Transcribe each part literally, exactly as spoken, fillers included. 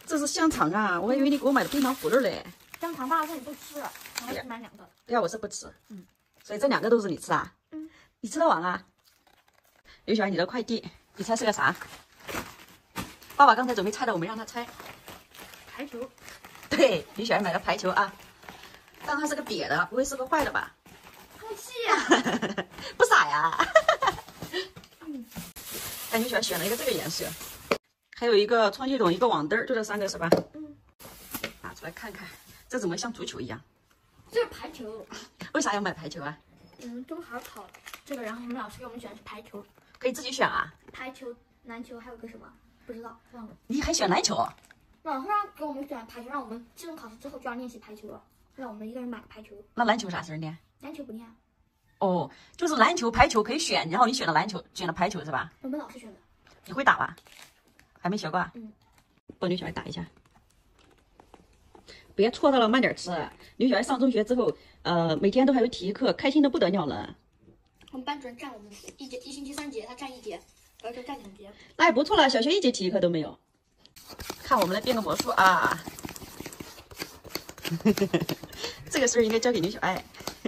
这是香肠啊，我还以为你给我买的冰糖葫芦嘞。 香肠爸爸说你不吃，我还是买两个。 对呀，我是不吃。嗯，所以这两个都是你吃啊？ 嗯， 你吃得完啊？刘雪儿，你的快递，你猜是个啥？爸爸刚才准备猜的，我没让他猜。 排球。 对，刘雪儿买的排球啊，但它是个瘪的，不会是个坏的吧？ 空气呀， 不傻呀。 嗯， 但刘雪儿选了一个这个颜色，还有一个充气筒，一个网灯，就这三个是吧？ 嗯， 拿出来看看，这怎么像足球一样？ 这是排球。 为啥要买排球啊？ 嗯，中考考这个，然后我们老师给我们选的是排球。 可以自己选啊？ 排球、篮球，还有个什么不知道，忘了。 你还选篮球？ 老师让给我们选排球，让我们期中考试之后就要练习排球了，让我们一个人买排球。 那篮球啥时候练？ 篮球不练。 哦，就是篮球、排球可以选，然后你选了篮球，选了排球是吧？ 我们老师选的。 你会打吧？还没学过啊？ 嗯。 帮刘小孩打一下，别戳到了，慢点吃。刘小孩上中学之后，呃，每天都还有体育课，开心的不得了了。 我们班主任占我们一节一星期三节，他占一节，而且占两节。 那也不错了，小学一节体育课都没有。看我们来变个魔术啊！这个事儿应该交给刘小爱。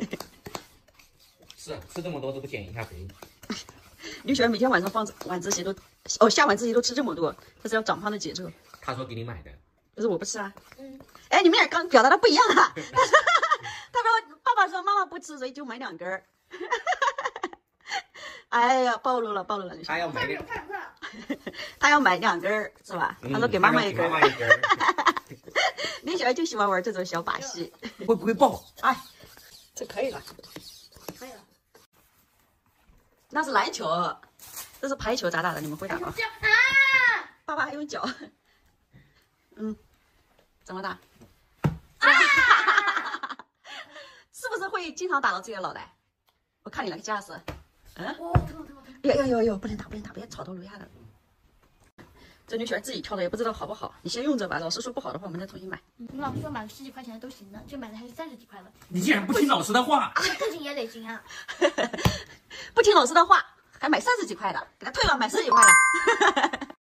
是吃这么多都不减一下肥。 刘小爱每天晚上放晚自习都哦下晚自习都吃这么多，这是要长胖的节奏。 他说给你买的， 可是我不吃啊。 嗯。 哎，你们俩刚表达的不一样啊。他说爸爸说妈妈不吃，所以就买两根儿。哎呀，暴露了，暴露了！ 他要买两， 快快快！ 他要买两根儿是吧？ 嗯、 他说给妈妈一根儿。 妈妈一根儿。 李小爱就喜欢玩这种小把戏。 会不会爆？ 哎，这可以了， 可以了。 那是篮球，这是排球，咋打的？你们会打吗？ 啊！ 爸爸还用脚。嗯，怎么打？ 啊！ 是不是会经常打到自己的脑袋？我看你那个架势。嗯， 哦，疼疼疼！ 哎呦呦呦，不能打，不能打，别吵到楼下了。这刘雪儿自己挑的，也不知道好不好。你先用着吧，老师说不好的话，我们再重新买。 我们老师说买十几块钱的都行的，这买的还是三十几块的。 你竟然不听老师的话！ 不行也得行啊！ 不听老师的话，还买三十几块的，给他退了，买十几块的。